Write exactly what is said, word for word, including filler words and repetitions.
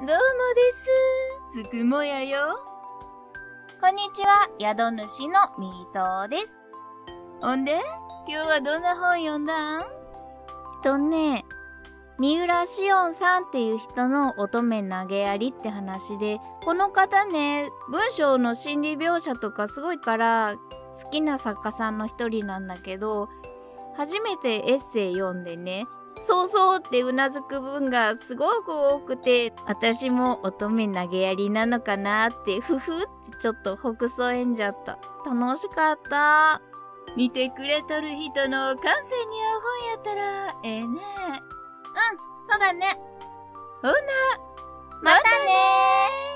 どうもです。つくもやよ。 こんにちは、宿主のみーとです。 ほんで、今日はどんな本読んだん？ とね、三浦しおんさんっていう人の乙女投げやりって話で、この方ね、文章の心理描写とかすごいから好きな作家さんの一人なんだけど、初めてエッセイ読んでね、そうそうってうなずく文がすごく多くて、私も乙女投げやりなのかなってふふってちょっとほくそえんじゃった。楽しかった。 見てくれとる人の感性に合う本やったらええね。うん、 そうだね。 ほな、 またねー。